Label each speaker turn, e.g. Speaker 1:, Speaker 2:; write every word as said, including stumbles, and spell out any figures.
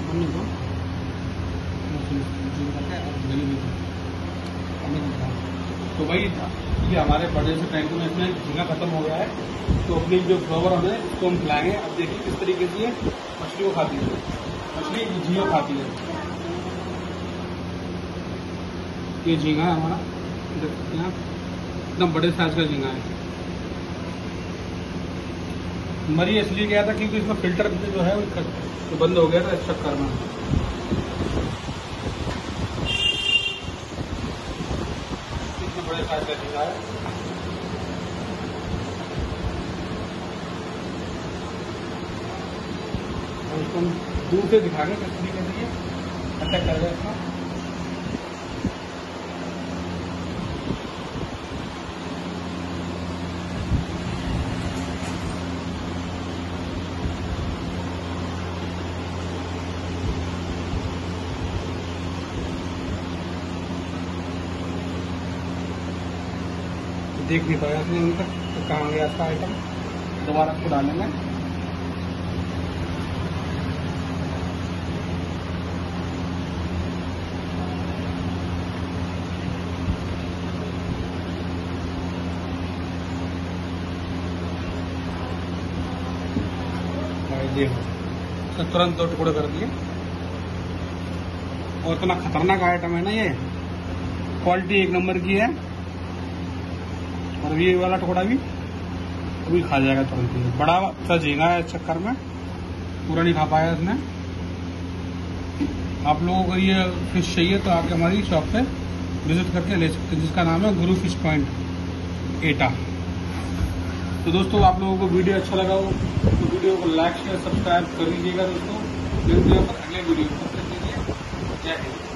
Speaker 1: हमने तो तो भाई ये हमारे बड़े से टैंक में इसमें झींगा खत्म हो गया है, तो अपनी जो फ्लावर हमें इसको हम खिलाएंगे। अब देखिए किस तरीके से ये मछली को खाती है, मछली झींगा खाती है। ये झींगा है हमारा, देख सकते हैं आप, एकदम बड़े साइज का झींगा है। मरी इसलिए गया था क्योंकि इसमें फिल्टर जो है वो बंद हो गया था इस चक्कर में। इतने बड़े साइज का झींगा है। और इसको हम दूर से दिखाएंगे किस तरीके से ये अटैक करेगा इसका। देख नहीं पाया इसने अभी तक, तो कहाँ गया इसका आइटम, दोबारा इसको डालेंगे। देखो तुरंत दो टुकड़े कर दिए। और इतना खतरनाक आइटम है ना ये, क्वालिटी एक नंबर की है। और ये वाला टुकड़ा भी अभी खा जाएगा तुरंत ही। बड़ा सा झींगा है, इस चक्कर में पूरा नहीं खा पाया इसने। आप लोगों को ये फिश चाहिए तो आके हमारी शॉप पे विजिट करके ले सकते हैं, जिसका नाम है गुरु फिश पॉइंट एटा। तो दोस्तों आप लोगों को वीडियो अच्छा लगा हो तो वीडियो को लाइक शेयर सब्सक्राइब कर लीजिएगा दोस्तों। मिलते हैं अगले वीडियो में। जय हिंद।